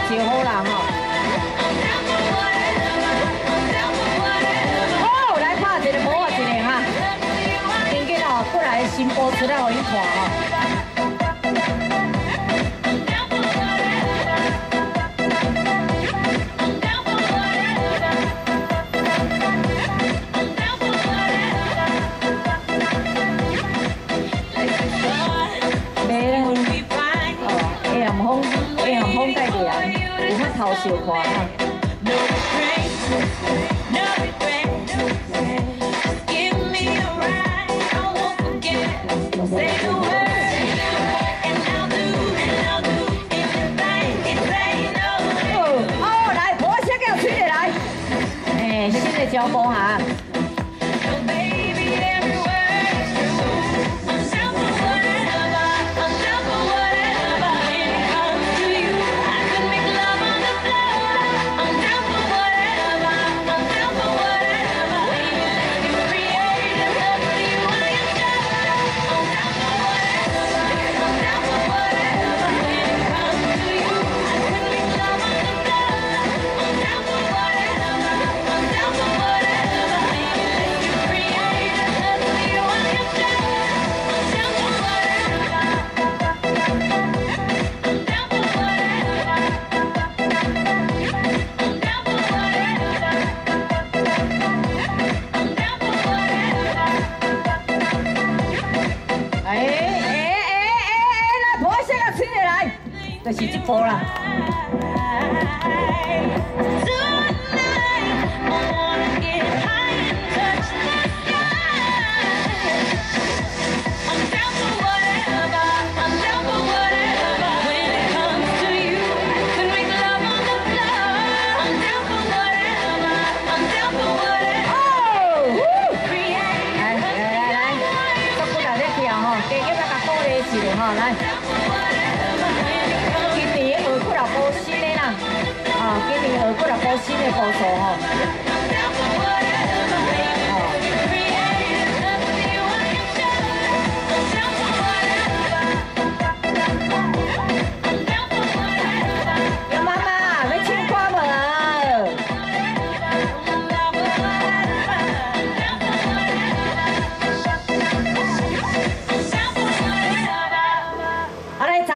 真好人吼。好，来拍一个模啊，一个哈。今日哦，过来新播出来，互你看哦。 头小看啊！哦，来，我先给我吹起来。哎，新的招风哈。 就是这波啦。来。 今年学过来补新的啦，啊，今年学过来补新的步数吼。